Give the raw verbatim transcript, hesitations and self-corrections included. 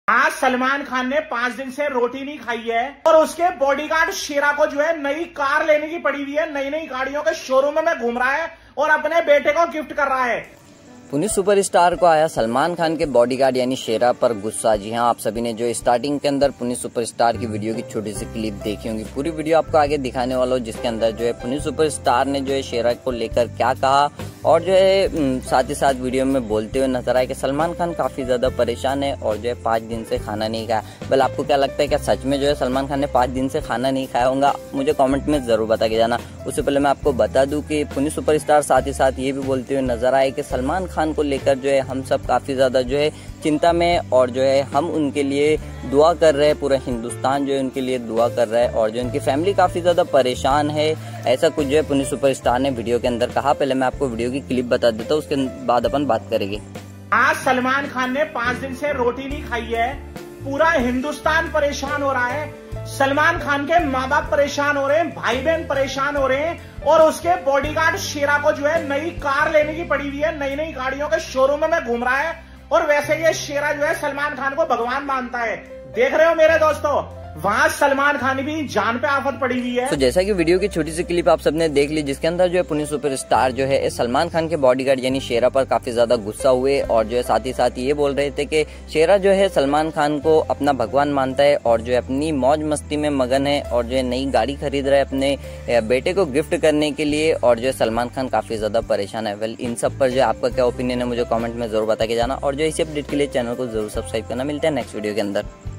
आज सलमान खान ने पांच दिन से रोटी नहीं खाई है और उसके बॉडीगार्ड शेरा को जो है नई कार लेने की पड़ी हुई है। नई नई गाड़ियों के शोरूम में घूम रहा है और अपने बेटे को गिफ्ट कर रहा है। पुनी सुपरस्टार को आया सलमान खान के बॉडीगार्ड यानी शेरा पर गुस्सा। जी हां, आप सभी ने जो स्टार्टिंग के अंदर पुनी सुपरस्टार की वीडियो की छोटी सी क्लिप देखी होंगी। पूरी वीडियो आपको आगे दिखाने वाला हूं, जिसके अंदर जो है पुनी सुपरस्टार ने जो है शेरा को लेकर क्या कहा और जो है साथ ही साथ वीडियो में बोलते हुए नजर आए कि सलमान खान काफी ज्यादा परेशान है और जो है पाँच दिन से खाना नहीं खाया। वेल, आपको क्या लगता है, क्या सच में जो है सलमान खान ने पाँच दिन से खाना नहीं खाया होगा? मुझे कमेंट में जरूर बता के जाना। उससे पहले मैं आपको बता दूं कि पुनी सुपरस्टार साथ ही साथ ये भी बोलते हुए नजर आए कि सलमान खान को लेकर जो है हम सब काफी ज्यादा जो है चिंता में और जो है हम उनके लिए दुआ कर रहे हैं। पूरा हिंदुस्तान जो है उनके लिए दुआ कर रहा है और जो उनकी फैमिली काफी ज्यादा परेशान है। ऐसा कुछ जो है पुनी सुपरस्टार ने वीडियो के अंदर कहा। पहले मैं आपको वीडियो की क्लिप बता देता हूँ, उसके बाद अपन बात करेंगे। आज सलमान खान ने पांच दिन से रोटी नहीं खाई है। पूरा हिंदुस्तान परेशान हो रहा है। सलमान खान के माँ बाप परेशान हो रहे हैं, भाई बहन परेशान हो रहे हैं और उसके बॉडीगार्ड शेरा को जो है नई कार लेने की पड़ी हुई है। नई नई गाड़ियों के शोरूम में घूम रहा है और वैसे ये शेरा जो है सलमान खान को भगवान मानता है। देख रहे हो मेरे दोस्तों, वहां सलमान खान भी जान पे आफत पड़ी हुई है। तो जैसा कि वीडियो की छोटी सी क्लिप आप सबने देख ली, जिसके अंदर जो है पुनी सुपरस्टार जो है सलमान खान के बॉडीगार्ड यानी शेरा पर काफी ज्यादा गुस्सा हुए और जो है साथ ही साथ ये बोल रहे थे कि शेरा जो है सलमान खान को अपना भगवान मानता है और जो है अपनी मौज मस्ती में मगन है और जो है नई गाड़ी खरीद रहा है अपने बेटे को गिफ्ट करने के लिए और जो है सलमान खान काफी ज्यादा परेशान है। वेल, इन सब पर जो आपका क्या ओपिनियन है मुझे कॉमेंट में जरूर बता के जाना और जो इसी अपडेट के लिए चैनल को जरूर सब्सक्राइब करना। मिलते हैं नेक्स्ट वीडियो के अंदर।